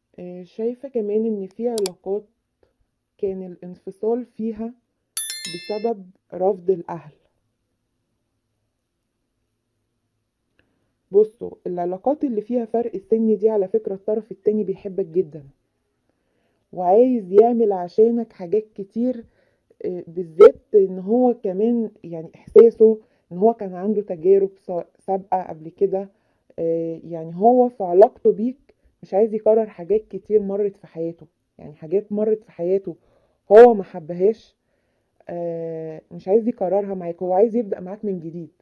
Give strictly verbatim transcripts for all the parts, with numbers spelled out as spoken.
آه، شايفة كمان ان في علاقات كان الانفصال فيها بسبب رفض الاهل. بصوا، العلاقات اللي فيها فرق السن دي على فكرة الطرف التاني بيحبك جدا وعايز يعمل عشانك حاجات كتير. آه، بالذات ان هو كمان يعني احساسه ان هو كان عنده تجارب سا- سابقة قبل كده. آه، يعني هو في علاقته بيك مش عايز يكرر حاجات كتير مرت في حياته، يعني حاجات مرت في حياته هو ما حبهاش. آه، مش عايز يكررها معاك، هو عايز يبدأ معاك من جديد.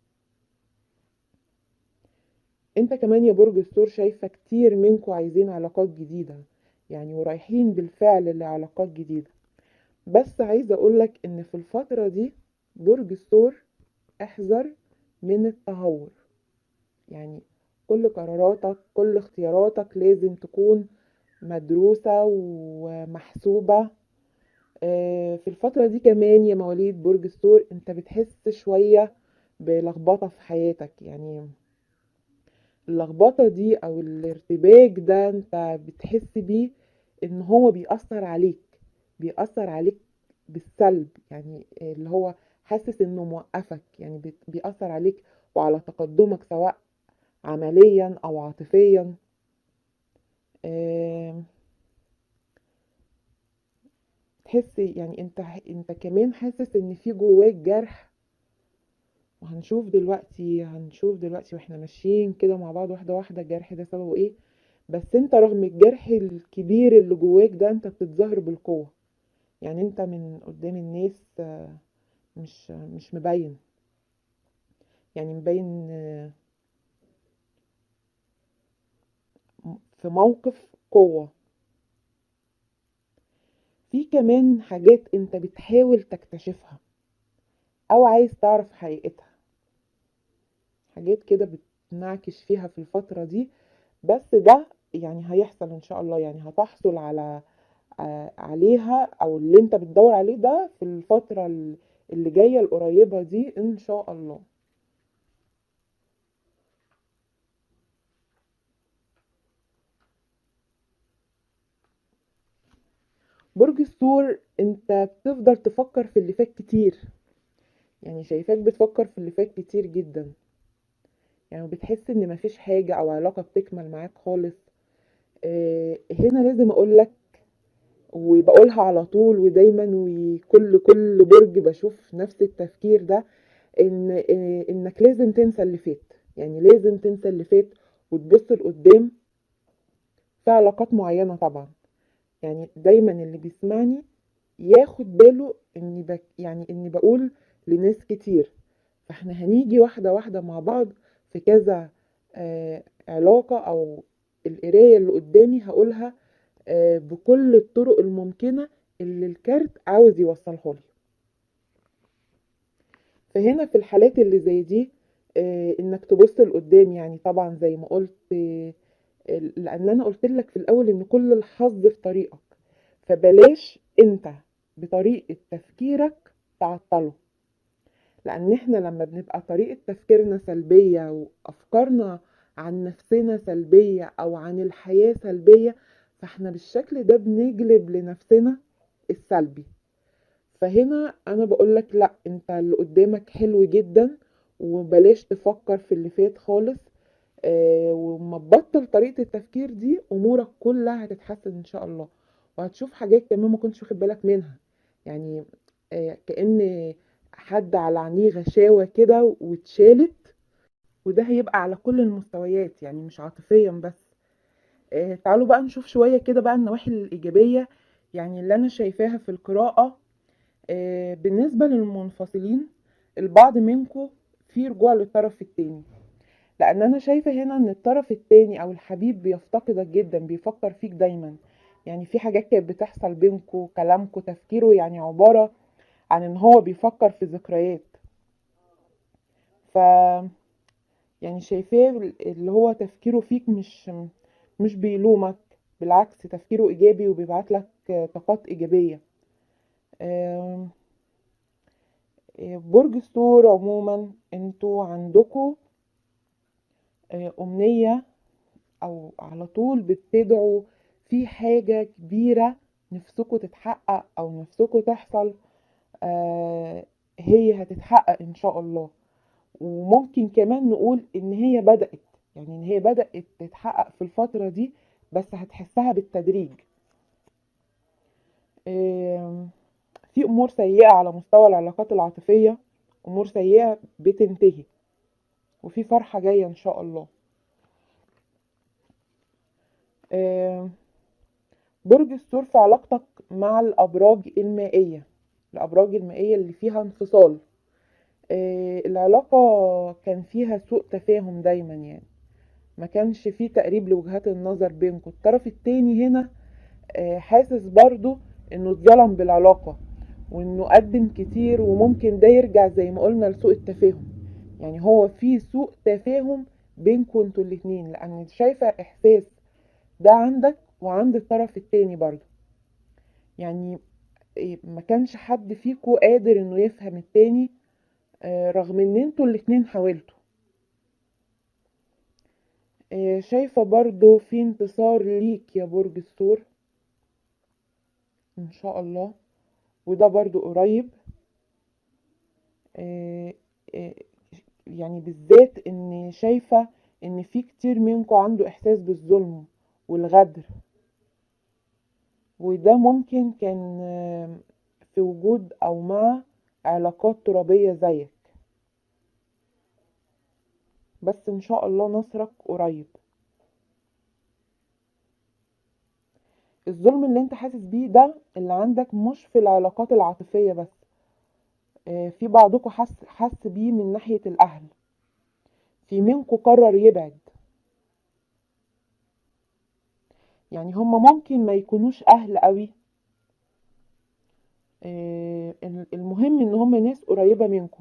انت كمان يا برج الثور شايفة كتير منكم عايزين علاقات جديدة، يعني ورايحين بالفعل لعلاقات جديدة. بس عايزة اقولك ان في الفترة دي برج الثور احذر من التهور. يعني كل قراراتك كل اختياراتك لازم تكون مدروسة ومحسوبة. آه، في الفترة دي كمان يا مواليد برج الثور انت بتحس شوية بلخبطة في حياتك. يعني اللخبطة دي او الارتباك ده انت بتحس بيه ان هو بيأثر عليك، بيأثر عليك بالسلب. يعني اللي هو حاسس انه موقفك، يعني بت- بيأثر عليك وعلى تقدمك سواء عمليا او عاطفيا. آم، تحس يعني انت انت كمان حاسس ان في جواك جرح. وهنشوف دلوقتي هنشوف دلوقتي واحنا ماشيين كده مع بعض واحدة واحدة الجرح ده سببه ايه. بس انت رغم الجرح الكبير اللي جواك ده انت بتتظاهر بالقوة. يعني انت من قدام الناس آه، مش مش مبين، يعني مبين آه، في موقف قوة. في كمان حاجات انت بتحاول تكتشفها او عايز تعرف حقيقتها، حاجات كده بتنعكش فيها في الفترة دي. بس ده يعني هيحصل ان شاء الله، يعني هتحصل على ع- عليها او اللي انت بتدور عليه ده في الفترة ال- اللي جاية القريبة دي ان شاء الله. برج الثور انت بتفضل تفكر في اللي فات كتير، يعني شايفاك بتفكر في اللي فات كتير جدا. يعني بتحس ان مفيش حاجة او علاقة بتكمل معاك خالص. اه هنا لازم اقولك وبقولها على طول ودايما وكل كل برج بشوف نفس التفكير ده، ان اه انك لازم تنسى اللي فات. يعني لازم تنسى اللي فات وتبص لقدام في علاقات معينة طبعا. يعني دايما اللي بيسمعني ياخد باله اني بك يعني اني بقول لناس كتير. فاحنا هنيجي واحدة واحدة مع بعض في كذا آه علاقة او القراية اللي قدامي هقولها آه بكل الطرق الممكنة اللي الكارت عاوز يوصلها لي. فهنا في الحالات اللي زي دي آه انك تبص لقدام، يعني طبعا زي ما قلت آه لان انا قلت لك في الاول ان كل الحظ في طريقك. فبلاش انت بطريقة تفكيرك تعطله، لان احنا لما بنبقى طريقة تفكيرنا سلبية وافكارنا عن نفسنا سلبية او عن الحياة سلبية فاحنا بالشكل ده بنجلب لنفسنا السلبي. فهنا انا بقولك لا، انت اللي قدامك حلو جدا وبلاش تفكر في اللي فات خالص. آه وما تبطل طريقة التفكير دي امورك كلها هتتحسن ان شاء الله. وهتشوف حاجات كمان ما كنتش واخد بالك منها. يعني آه كأن حد على عينيه غشاوة كده واتشالت. وده هيبقى على كل المستويات، يعني مش عاطفيا بس. آه تعالوا بقى نشوف شوية كده بقى النواحي الإيجابية، يعني اللي أنا شايفاها في القراءة. آه، بالنسبة للمنفصلين البعض منكم في رجوع للطرف التاني، لان انا شايفة هنا ان الطرف التاني او الحبيب بيفتقدك جدا، بيفكر فيك دايما. يعني في حاجات كانت بتحصل بينكم، كلامكم، تفكيره يعني عبارة عن ان هو بيفكر في ذكريات. ف يعني شايفاه اللي هو تفكيره فيك مش مش بيلومك، بالعكس تفكيره ايجابي وبيبعت لك طاقات ايجابية. آم، برج الثور عموما انتوا عندكم أمنية أو على طول بتدعوا في حاجة كبيرة نفسكوا تتحقق او نفسكوا تحصل، آه هي هتتحقق ان شاء الله. وممكن كمان نقول ان هي بدأت، يعني ان هي بدأت تتحقق في الفترة دي، بس هتحسها بالتدريج. آم، في امور سيئة على مستوى العلاقات العاطفية، امور سيئة بتنتهي، وفي فرحة جاية ان شاء الله. آم، برج الثور في علاقتك مع الابراج المائية، الابراج المائية اللي فيها انفصال. آه، العلاقة كان فيها سوء تفاهم دايما، يعني ما كانش فيه تقريب لوجهات النظر بينكم. الطرف التاني هنا آه، حاسس برضو انه اتظلم بالعلاقة، وانه قدم كتير، وممكن ده يرجع زي ما قلنا لسوء التفاهم. يعني هو في سوء تفاهم بينكم انتوا الاتنين، لان شايفة احساس ده عندك وعند الطرف التاني برضو. يعني إيه، ما كانش حد فيكم قادر انه يفهم التاني، آه، رغم ان انتوا الاتنين حاولتوا. آه، شايفة برضو في انتصار ليك يا برج الثور ان شاء الله، وده برضو قريب. آه، آه، يعني بالذات ان شايفة ان في كتير منكم عنده احساس بالظلم والغدر، وده ممكن كان آه، في وجود او مع علاقات ترابية زيك، بس ان شاء الله نصرك قريب. الظلم اللي انت حاسس بيه ده اللي عندك مش في العلاقات العاطفية بس، آه، في بعضكم حس حس بيه من ناحية الاهل. في منكم قرر يبعد، يعني هم ممكن ما يكونوش اهل قوي، آه، المهم ان هم ناس قريبة منكم.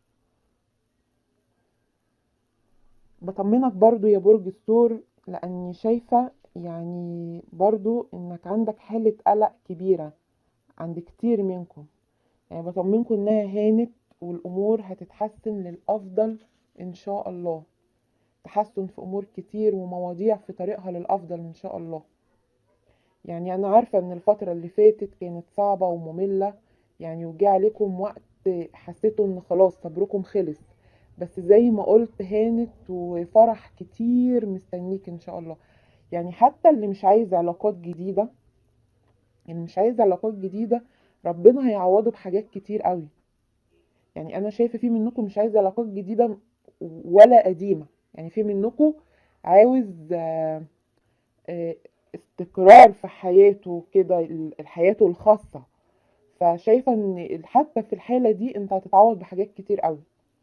بطمنك برضو يا برج الثور، لاني شايفة يعني برضو انك عندك حالة قلق كبيرة عند كتير منكم. يعني بطمنكم انها هانت، والامور هتتحسن للافضل ان شاء الله. تحسن في امور كتير ومواضيع في طريقها للافضل ان شاء الله. يعني انا عارفة ان الفترة اللي فاتت كانت صعبة ومملة، يعني وجه عليكم وقت حسيتوا ان خلاص صبركم خلص، بس زي ما قلت هانت، وفرح كتير مستنيك ان شاء الله. يعني حتى اللي مش عايز علاقات جديدة، اللي مش عايز علاقات جديدة ربنا هيعوضه بحاجات كتير قوي. يعني انا شايفة في منكم مش عايز علاقات جديدة ولا قديمة، يعني في منكم عاوز آه، آه، استقرار في حياته كده، ال- حياته الخاصة. فشايفة ان حتى في الحالة دي انت هتتعوض بحاجات كتير قوي.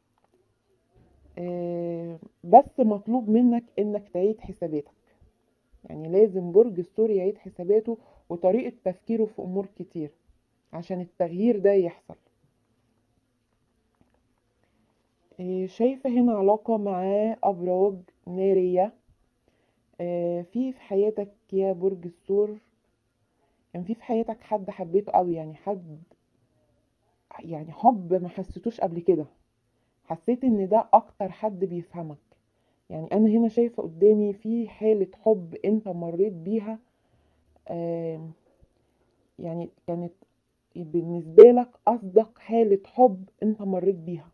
آه، بس مطلوب منك انك تعيد حساباتك، يعني لازم برج الثور يعيد حساباته وطريقة تفكيره في امور كتير عشان التغيير ده يحصل. آه، شايفة هنا علاقة مع ابراج نارية. آه، في في حياتك يا برج الثور، كان في في حياتك حد حبيته قوي، يعني حد، يعني حب ما حسيتوش قبل كده. حسيت ان ده اكتر حد بيفهمك. يعني انا هنا شايفة قدامي في حالة حب انت مريت بيها، آم، يعني كانت بالنسبة لك اصدق حالة حب انت مريت بيها.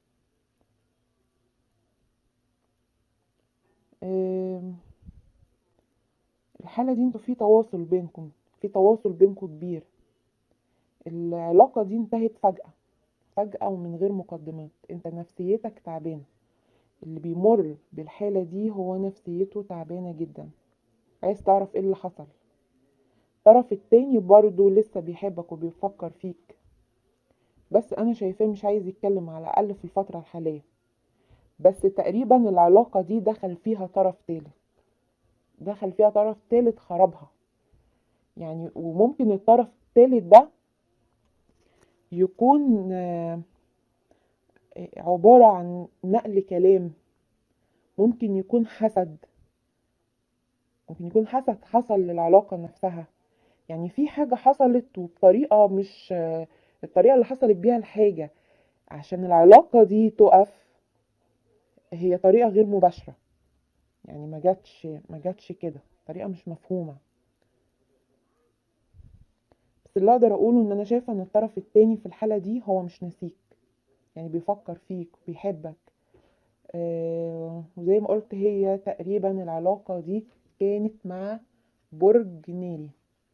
آم، الحالة دي انتوا في تواصل بينكم، في تواصل بينكم كبير. العلاقة دي انتهت فجأة، فجأة ومن غير مقدمات. انت نفسيتك تعبانة، اللي بيمر بالحالة دي هو نفسيته تعبانة جدا، عايز تعرف ايه اللي حصل. الطرف التاني برضه لسه بيحبك وبيفكر فيك، بس انا شايفاه مش عايز يتكلم على الاقل في الفترة الحالية. بس تقريبا العلاقة دي دخل فيها طرف تالت، دخل فيها طرف تالت خربها. يعني وممكن الطرف التالت ده يكون آه، عبارة عن نقل كلام، ممكن يكون حسد، ممكن يكون حسد حصل للعلاقة نفسها. يعني في حاجة حصلت وبطريقة مش آه، الطريقة اللي حصلت بيها الحاجة عشان العلاقة دي تقف هي طريقة غير مباشرة. يعني ما جاتش ما جاتش كده، طريقة مش مفهومة. بس اللي اقدر اقوله ان انا شايفه ان الطرف التاني في الحاله دي هو مش ناسيك، يعني بيفكر فيك وبيحبك. آه وزي ما قلت هي تقريبا العلاقه دي كانت مع برج ناري.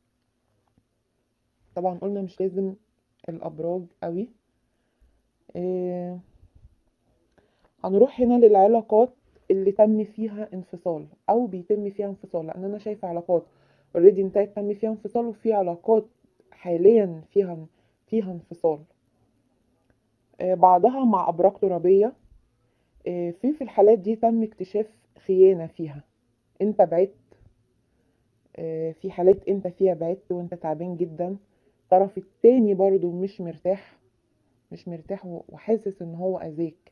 طبعا قلنا مش لازم الابراج قوي. آه هنروح هنا للعلاقات اللي تم فيها انفصال او بيتم فيها انفصال، لان انا شايفه علاقات اوريدي انتهت تم فيها انفصال، وفي علاقات حاليا فيها فيها انفصال. آه بعضها مع ابراج ترابيه. آه في في الحالات دي تم اكتشاف خيانه فيها، انت بعدت. آه في حالات انت فيها بعدت وانت تعبان جدا، الطرف التاني برضو مش مرتاح مش مرتاح وحاسس ان هو اذاك.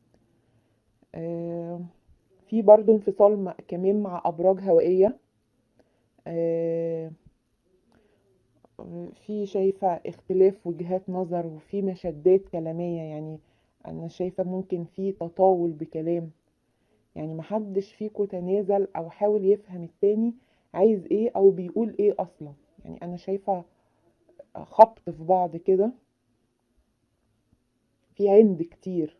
آه في برضو انفصال مع كمان مع ابراج هوائيه. آه في شايفه اختلاف وجهات نظر وفي مشادات كلاميه، يعني انا شايفه ممكن في تطاول بكلام، يعني محدش فيكو تنازل او حاول يفهم التاني عايز ايه او بيقول ايه اصلا. يعني انا شايفه خبط في بعض كده، في عند كتير.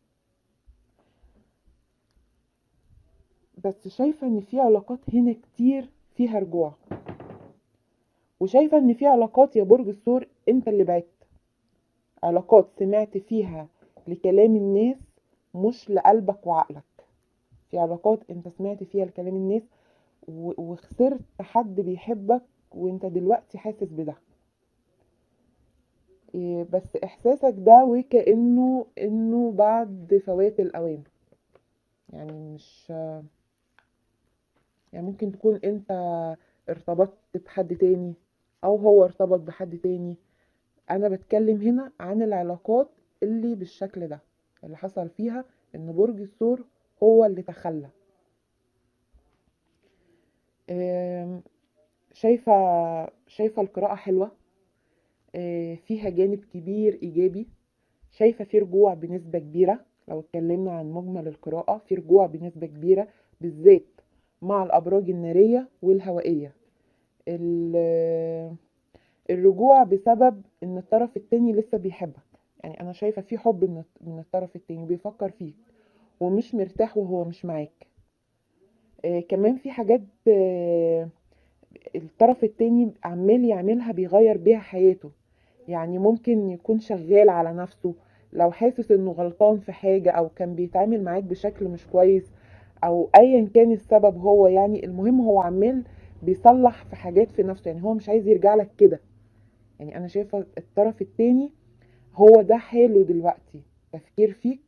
بس شايفه ان في علاقات هنا كتير فيها رجوع، وشايفه ان في علاقات يا برج الثور انت اللي بعدت، علاقات سمعت فيها لكلام الناس مش لقلبك وعقلك. في علاقات انت سمعت فيها لكلام الناس وخسرت حد بيحبك وانت دلوقتي حاسس بده. بس احساسك ده وكأنه انه بعد فوات الاوان، يعني مش يعني ممكن تكون انت ارتبطت بحد تاني او هو ارتبط بحد تاني. انا بتكلم هنا عن العلاقات اللي بالشكل ده اللي حصل فيها ان برج الثور هو اللي تخلى. شايفة شايفة القراءة حلوة، فيها جانب كبير ايجابي. شايفة في رجوع بنسبة كبيرة، لو اتكلمنا عن مجمل القراءة في رجوع بنسبة كبيرة بالذات مع الابراج النارية والهوائية. الرجوع بسبب ان الطرف التاني لسه بيحبك، يعني انا شايفة في حب من من الطرف التاني بيفكر فيك ومش مرتاح وهو مش معاك. آه كمان في حاجات آه الطرف التاني عمال يعملها بيغير بيها حياته، يعني ممكن يكون شغال على نفسه لو حاسس انه غلطان في حاجة او كان بيتعامل معاك بشكل مش كويس او ايا كان السبب. هو يعني المهم هو عمال بيصلح في حاجات في نفسه، يعني هو مش عايز يرجع لك كده. يعني انا شايفة الطرف التاني هو ده حاله دلوقتي، تفكير فيك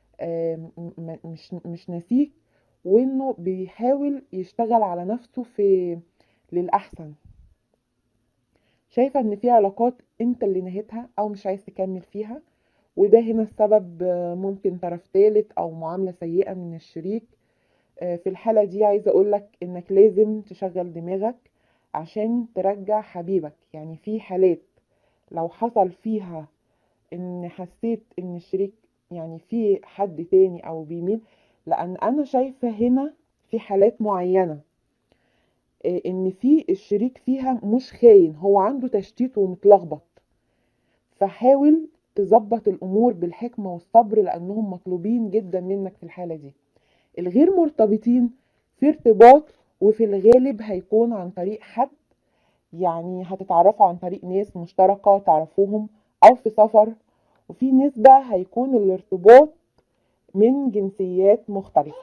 مش مش ناسيك، وانه بيحاول يشتغل على نفسه في للأحسن. شايفة ان في علاقات انت اللي نهيتها او مش عايز تكمل فيها، وده هنا السبب ممكن طرف ثالث او معاملة سيئة من الشريك. في الحالة دي عايزة اقولك انك لازم تشغل دماغك عشان ترجع حبيبك. يعني في حالات لو حصل فيها ان حسيت ان الشريك يعني في حد تاني او بيميل، لان انا شايفة هنا في حالات معينة ان في الشريك فيها مش خاين، هو عنده تشتيت ومتلخبط. فحاول تظبط الامور بالحكمة والصبر لانهم مطلوبين جدا منك في الحالة دي. الغير مرتبطين في ارتباط وفي الغالب هيكون عن طريق حد، يعني هتتعرفوا عن طريق ناس مشتركة تعرفوهم او في سفر، وفي نسبة هيكون الارتباط من جنسيات مختلفة.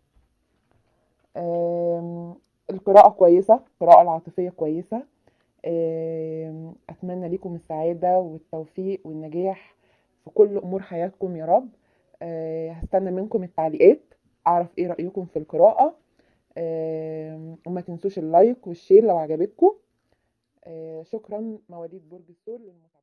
القراءة كويسة، القراءة العاطفية كويسة. أتمنى لكم السعادة والتوفيق والنجاح في كل أمور حياتكم يا رب. هستنى منكم التعليقات أعرف إيه رأيكم في القراءة، وما تنسوش اللايك والشير لو عجبتكم. شكرا مواليد برج الثور للمتابعة.